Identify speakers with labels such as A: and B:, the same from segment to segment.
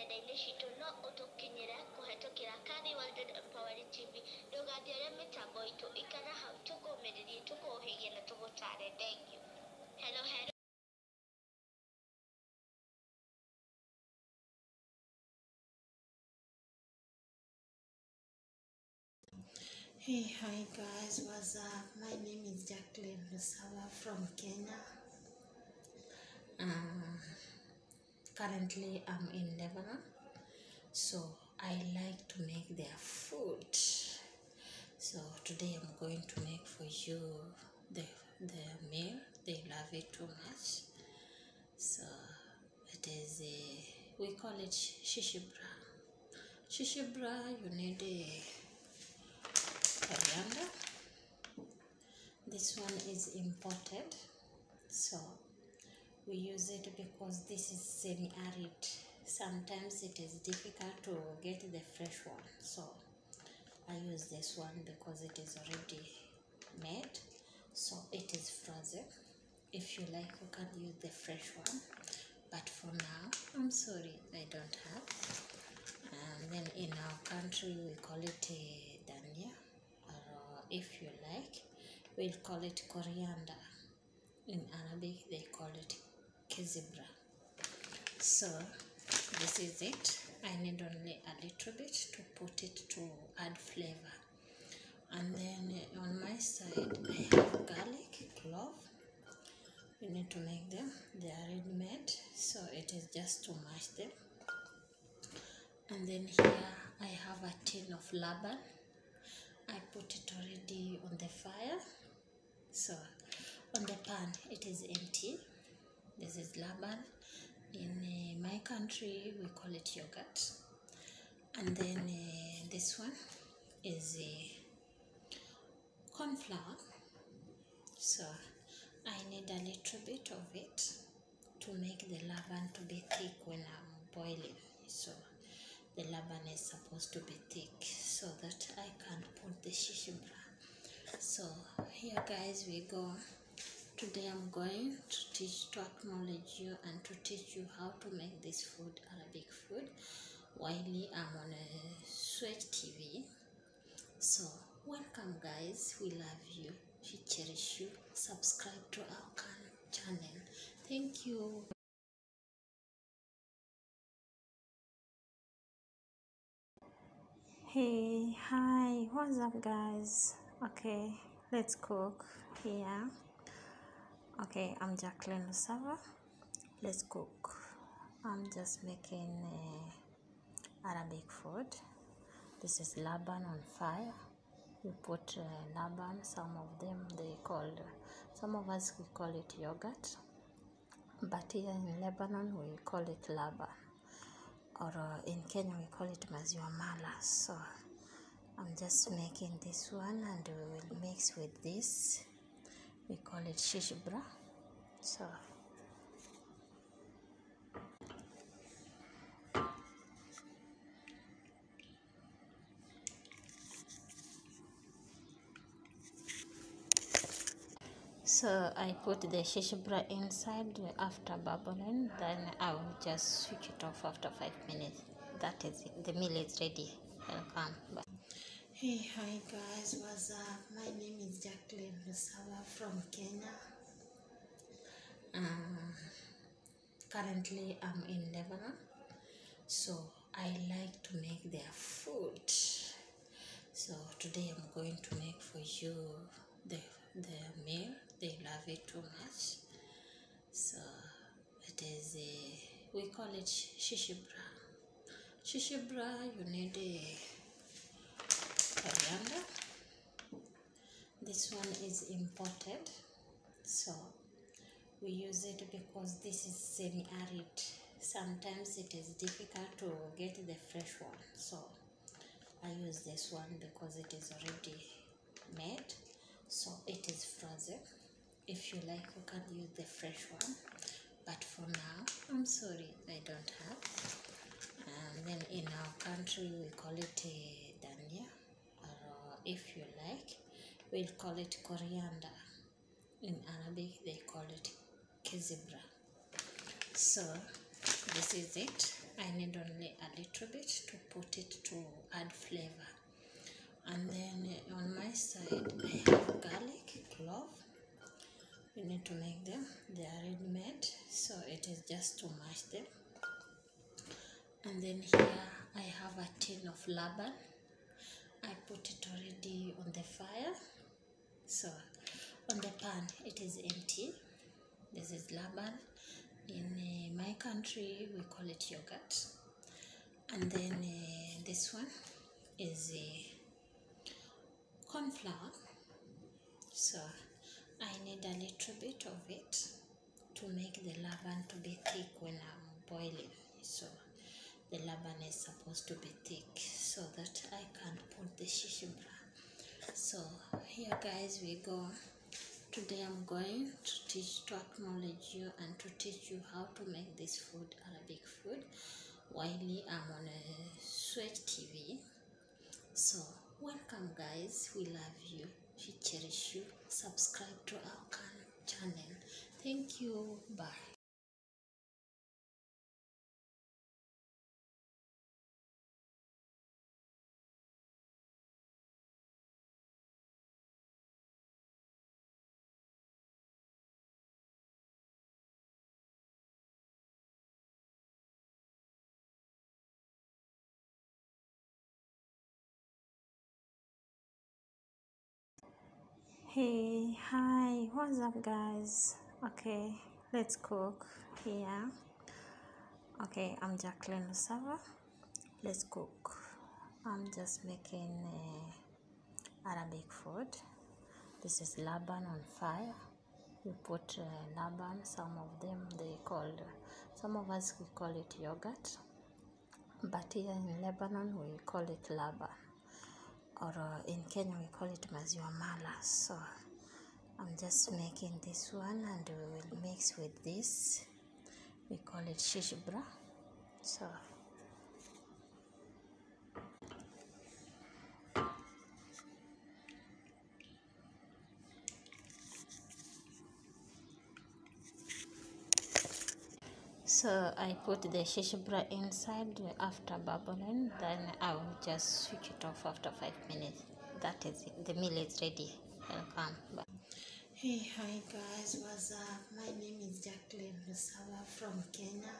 A: nenda-inĩ citũ no ũtũkinyĩre kũhetũkĩra Kari World Empowering TV. Ndũgathiũre mĩtambo itũ, ikara hau tũkũũmĩrĩrie, tũkũũhĩgie na tũgũtare. Thank you. Hello.
B: Hey, hi guys, what's up? My name is Jacqueline Lusawa from Kenya. Currently I'm in Lebanon, so I like to make their food. So today I'm going to make for you the meal. They love it too much. So it is we call it shishibra. Shishibra, you need coriander. This one is imported, so we use it because this is semi-arid. Sometimes it is difficult to get the fresh one, so I use this one because it is already made, so it is frozen. If you like, you can use the fresh one, but for now I'm sorry, I don't have. And then in our country we call it dania, or if you like, we'll call it coriander. In Arabic they call it kezibra. So this is it. I need only a little bit to put it to add flavor. And then on my side I have garlic, clove. You need to make them. They are already made, so it is just to mash them. And then here I have a tin of laban. I put it already on the fire. So on the pan it is empty. This is laban. In my country we call it yogurt. And then this one is corn flour. So I need a little bit of it to make the laban to be thick when I'm boiling. So the laban is supposed to be thick so that I can put the shishibra. So here guys we go. Today I'm going to acknowledge you and to teach you how to make this food, Arabic food, while I'm on a Switch TV. So welcome guys, we love you, we cherish you. Subscribe to our channel. Thank you. Hey, hi, what's up guys? Okay, let's cook here. Okay, I'm Jacqueline Lusawa. Let's cook. I'm just making Arabic food. This is laban on fire. We put laban. Some of them some of us we call it yogurt, but here in Lebanon we call it laban, or in Kenya we call it maziwa mala. So I'm just making this one, and we will mix with this. We call it shishibra. So I put the shishibra inside. After bubbling, then I will just switch it off after 5 minutes. That is it. The meal is ready. Welcome. Bye. Hey, hi guys, what's up? My name is Jacqueline Lusawa from Kenya. Currently I'm in Lebanon, so I like to make their food. So today I'm going to make for you the meal. They love it too much. So it is we call it shishibra. Shishibra, you need coriander. This one is imported, so we use it because this is semi-arid. Sometimes it is difficult to get the fresh one, so I use this one because it is already made, so it is frozen. If you like, you can use the fresh one, but for now I'm sorry, I don't have. And then in our country we call it dania, or if you like, we'll call it coriander. In Arabic they call it kezibra. So this is it. I need only a little bit to put it to add flavor. And then on my side I have garlic, clove. You need to make them, they are ready made, so it is just to mash them. And then here I have a tin of laban. I put it already on the fire, so on the pan it is empty. This is laban. In my country we call it yogurt. And then this one is corn flour. So I need a little bit of it to make the laban to be thick when I'm boiling. So the laban is supposed to be thick so that I can put the shishibra. So here guys we go. Today I'm going to acknowledge you and to teach you how to make this food, Arabic food, while I'm on a Switch TV. So welcome guys, we love you, we cherish you. Subscribe to our channel. Thank you, bye. Hey, hi, what's up guys? Okay, let's cook here. Okay, I'm Jacqueline Lusava. Let's cook. I'm just making Arabic food. This is laban on fire. We put laban. Some of them they call, some of us we call it yogurt, but here in Lebanon we call it laban, or in Kenya we call it maziwa mala. So I'm just making this one, and we will mix with this. We call it shishibra. So I put the shishibra inside. After bubbling, then I will just switch it off after 5 minutes. That is it. The meal is ready. Welcome. Bye. Hey, hi guys, what's up? My name is Jacqueline Lusava from Kenya.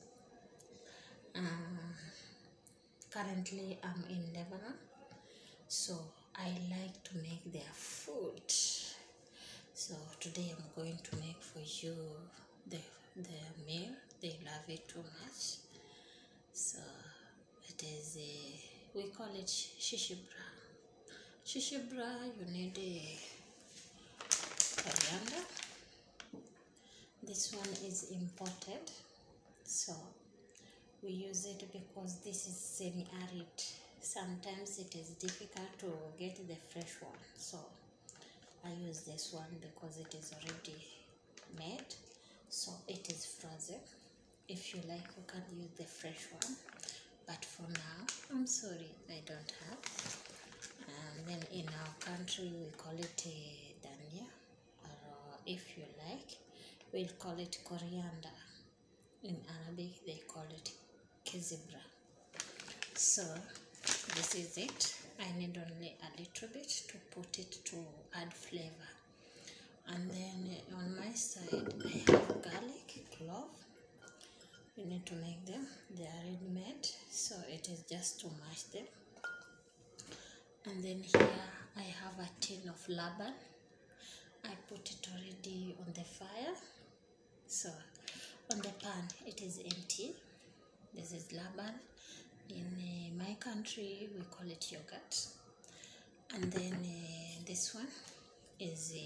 B: Currently I'm in Lebanon, so I like to make their food. So today I'm going to make for you the meal. They love it too much. So it is we call it shishibra. Shishibra, you need a coriander. This one is imported, so we use it because this is semi-arid. Sometimes it is difficult to get the fresh one, so I use this one because it is already made, so it is frozen. If you like, you can use the fresh one, but for now I'm sorry, I don't have. And then in our country we call it dania, or if you like we'll call it coriander. In Arabic they call it kizibra. So this is it. I need only a little bit to put it to add flavor. And then on my side I have garlic, clove. You need to make them, they are ready made, so it is just to mash them. And then here I have a tin of laban. I put it already on the fire, so on the pan it is empty. This is laban. In my country we call it yogurt. And then this one is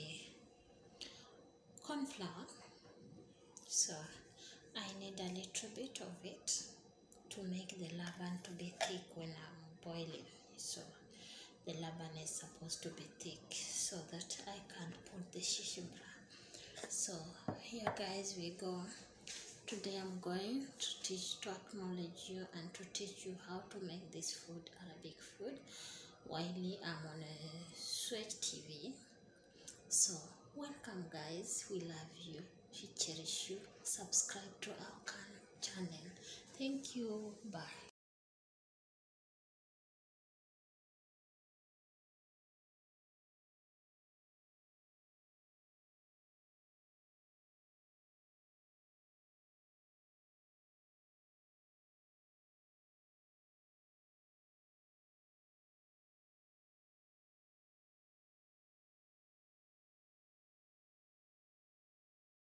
B: corn flour. So I need a little bit of it to make the laban to be thick when I'm boiling. So the laban is supposed to be thick so that I can put the shishibra. So here guys we go. Today I'm going to acknowledge you and to teach you how to make this food, Arabic food, while I'm on a Switch TV. So welcome guys, we love you, we cherish you. Subscribe to our channel. Thank you. Bye.